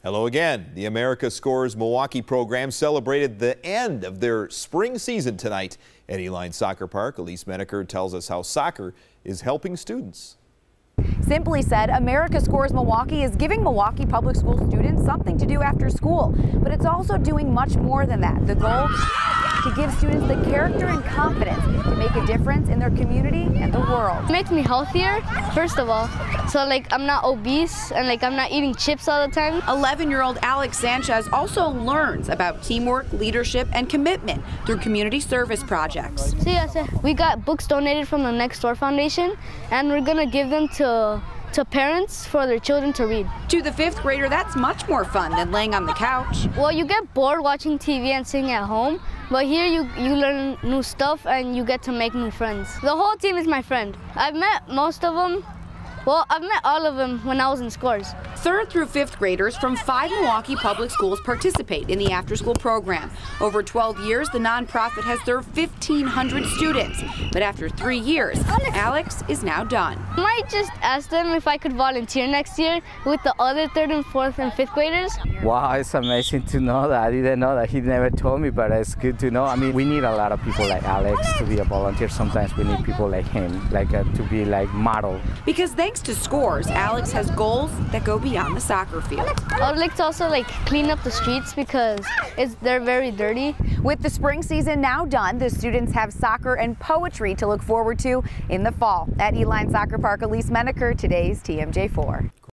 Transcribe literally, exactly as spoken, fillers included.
Hello again. The America Scores Milwaukee program celebrated the end of their spring season tonight at Uihlein Soccer Park. Elise Menaker tells us how soccer is helping students. Simply said, America Scores Milwaukee is giving Milwaukee public school students something to do after school, but it's also doing much more than that. The goal? To give students the character and confidence to make a difference in their community and the world. It makes me healthier, first of all. So like I'm not obese and like I'm not eating chips all the time. eleven-year-old Alex Sanchez also learns about teamwork, leadership, and commitment through community service projects. So yeah, so we got books donated from the Next Door Foundation, and we're gonna give them to to parents for their children to read. To the fifth grader, that's much more fun than laying on the couch. Well, you get bored watching T V and sitting at home, but here you, you learn new stuff and you get to make new friends. The whole team is my friend. I've met most of them. Well, I've met all of them when I was in Scores. Third through fifth graders from five Milwaukee public schools participate in the after-school program. Over twelve years, the nonprofit has served fifteen hundred students. But after three years, Alex is now done. I might just ask them if I could volunteer next year with the other third and fourth and fifth graders. Wow, it's amazing to know that. I didn't know that. He never told me, but it's good to know. I mean, we need a lot of people like Alex to be a volunteer. Sometimes we need people like him, like uh, to be like model. Because thanks to Scores, Alex has goals that go beyond the soccer field. I would like to also like clean up the streets because it's they're very dirty. With the spring season now done, the students have soccer and poetry to look forward to in the fall. At Uihlein Soccer Park, Elise Menaker, today's T M J four.